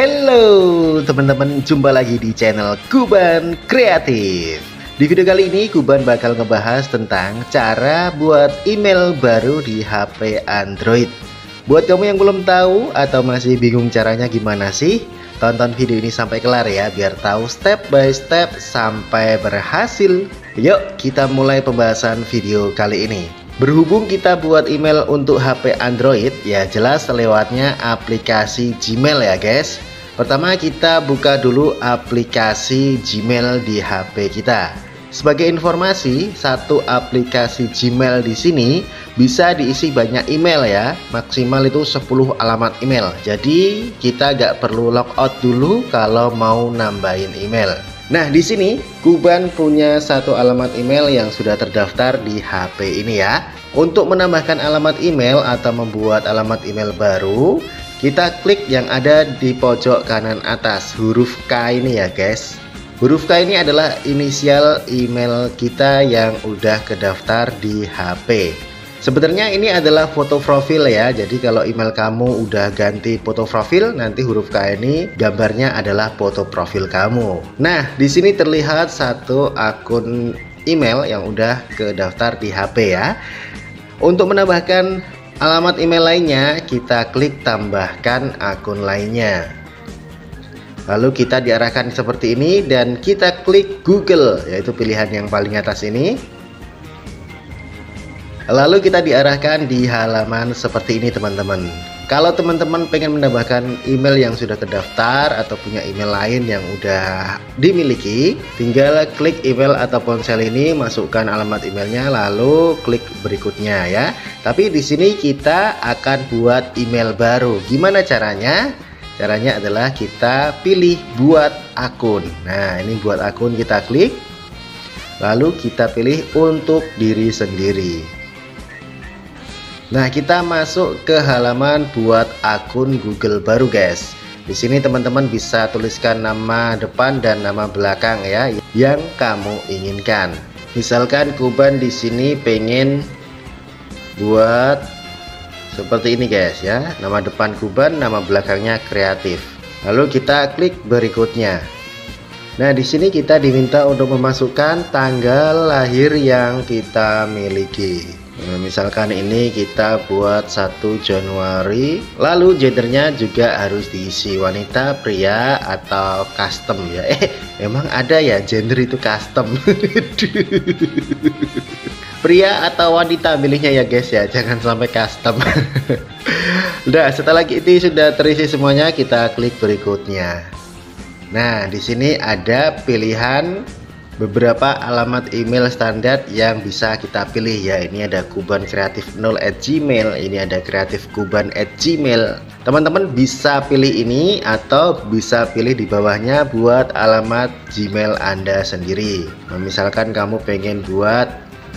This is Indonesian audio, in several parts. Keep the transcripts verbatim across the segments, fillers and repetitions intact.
Halo teman-teman, jumpa lagi di channel Kuban Kreatif. Di video kali ini Kuban bakal ngebahas tentang cara buat email baru di H P Android. Buat kamu yang belum tahu atau masih bingung caranya gimana sih, tonton video ini sampai kelar ya, biar tahu step by step sampai berhasil. Yuk kita mulai pembahasan video kali ini. Berhubung kita buat email untuk H P Android, ya jelas lewatnya aplikasi Gmail ya guys. Pertama kita buka dulu aplikasi Gmail di H P kita. Sebagai informasi, satu aplikasi Gmail di sini bisa diisi banyak email ya, maksimal itu sepuluh alamat email. Jadi kita gak perlu logout dulu kalau mau nambahin email. Nah, di sini Kuban punya satu alamat email yang sudah terdaftar di H P ini ya. Untuk menambahkan alamat email atau membuat alamat email baru, kita klik yang ada di pojok kanan atas, huruf K ini ya guys. Huruf K ini adalah inisial email kita yang udah kedaftar di H P. Sebenarnya ini adalah foto profil ya. Jadi kalau email kamu udah ganti foto profil, nanti huruf K ini gambarnya adalah foto profil kamu. Nah, di sini terlihat satu akun email yang udah kedaftar di H P ya. Untuk menambahkan alamat email lainnya, kita klik tambahkan akun lainnya. Lalu kita diarahkan seperti ini dan kita klik Google, yaitu pilihan yang paling atas ini. Lalu kita diarahkan di halaman seperti ini teman-teman. Kalau teman-teman pengen menambahkan email yang sudah terdaftar atau punya email lain yang udah dimiliki, tinggal klik email atau ponsel ini, masukkan alamat emailnya, lalu klik berikutnya ya. Tapi di sini kita akan buat email baru. Gimana caranya? Caranya adalah kita pilih buat akun. Nah, ini buat akun kita klik. Lalu kita pilih untuk diri sendiri. Nah, kita masuk ke halaman buat akun Google baru guys. Di sini teman-teman bisa tuliskan nama depan dan nama belakang ya yang kamu inginkan. Misalkan Kuban di sini pengen buat seperti ini guys ya. Nama depan Kuban, nama belakangnya Kreatif. Lalu kita klik berikutnya. Nah, di sini kita diminta untuk memasukkan tanggal lahir yang kita miliki. Nah, misalkan ini kita buat satu Januari, lalu gendernya juga harus diisi wanita, pria, atau custom ya. Eh, emang ada ya gender itu custom? Pria atau wanita milihnya ya guys ya, jangan sampai custom. Udah, setelah itu sudah terisi semuanya, kita klik berikutnya. Nah, di sini ada pilihan beberapa alamat email standar yang bisa kita pilih ya. Ini ada kuban kreatif nol at gmail, ini ada kreatif kuban at gmail. Teman-teman bisa pilih ini atau bisa pilih di bawahnya buat alamat Gmail Anda sendiri. Nah, misalkan kamu pengen buat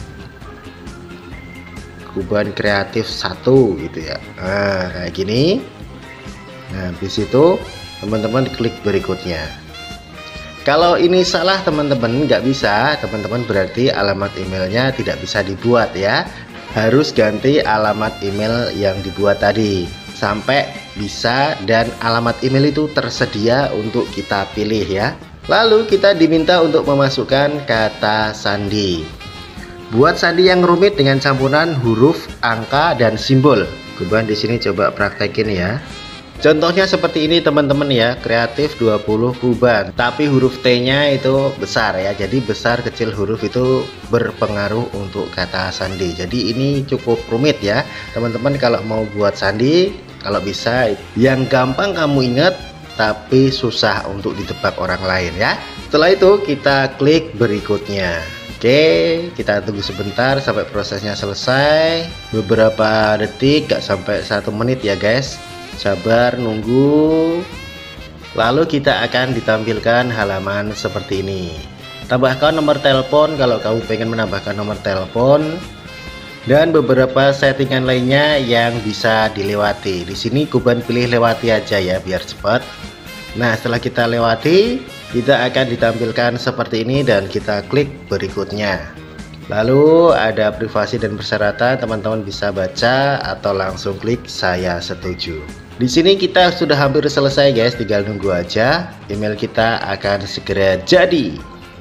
kuban kreatif satu gitu ya. Nah, kayak gini. Nah, habis itu teman-teman klik berikutnya. Kalau ini salah teman-teman, nggak bisa, teman-teman berarti alamat emailnya tidak bisa dibuat ya. Harus ganti alamat email yang dibuat tadi sampai bisa dan alamat email itu tersedia untuk kita pilih ya. Lalu kita diminta untuk memasukkan kata sandi. Buat sandi yang rumit dengan campuran huruf, angka, dan simbol. Kuban di sini coba praktekin ya. Contohnya seperti ini teman-teman ya, kreatif dua puluh Kuban, tapi huruf T nya itu besar ya, jadi besar kecil huruf itu berpengaruh untuk kata sandi. Jadi ini cukup rumit ya teman-teman. Kalau mau buat sandi, kalau bisa yang gampang kamu ingat tapi susah untuk ditebak orang lain ya. Setelah itu kita klik berikutnya. Oke, kita tunggu sebentar sampai prosesnya selesai, beberapa detik, gak sampai satu menit ya guys. Sabar nunggu. Lalu kita akan ditampilkan halaman seperti ini. Tambahkan nomor telepon kalau kamu pengen menambahkan nomor telepon, dan beberapa settingan lainnya yang bisa dilewati. Di sini Kuban pilih lewati aja ya biar cepat. Nah, setelah kita lewati, kita akan ditampilkan seperti ini dan kita klik berikutnya. Lalu ada privasi dan persyaratan, teman-teman bisa baca atau langsung klik saya setuju. Di sini kita sudah hampir selesai guys, tinggal nunggu aja. Email kita akan segera jadi.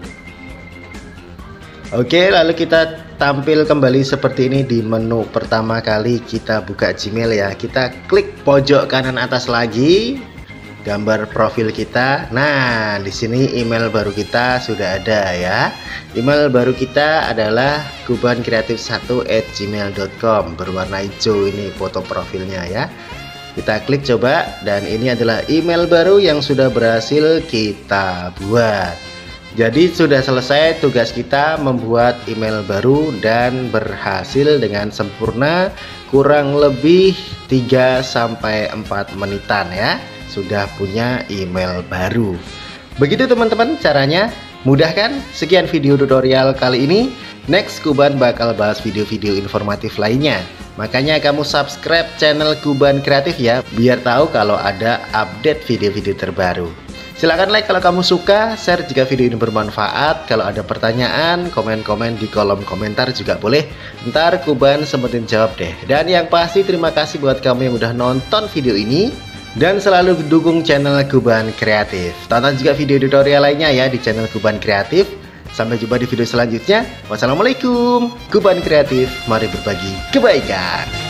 Oke, lalu kita tampil kembali seperti ini di menu pertama kali kita buka Gmail ya. Kita klik pojok kanan atas lagi, gambar profil kita. Nah, di sini email baru kita sudah ada ya. Email baru kita adalah kuban kreatif satu at gmail dot com, berwarna hijau ini foto profilnya ya. Kita klik coba, dan ini adalah email baru yang sudah berhasil kita buat. Jadi sudah selesai tugas kita membuat email baru dan berhasil dengan sempurna, kurang lebih tiga sampai empat menitan ya. Sudah punya email baru. Begitu teman-teman caranya, mudah kan? Sekian video tutorial kali ini. Next Kuban bakal bahas video-video informatif lainnya. Makanya kamu subscribe channel Kuban Kreatif ya, biar tahu kalau ada update video-video terbaru. Silahkan like kalau kamu suka, share jika video ini bermanfaat. Kalau ada pertanyaan, komen-komen di kolom komentar juga boleh. Ntar Kuban sempetin jawab deh. Dan yang pasti terima kasih buat kamu yang udah nonton video ini dan selalu dukung channel Kuban Kreatif. Tonton juga video tutorial lainnya ya di channel Kuban Kreatif. Sampai jumpa di video selanjutnya. Wassalamualaikum. Kuban Kreatif, mari berbagi kebaikan.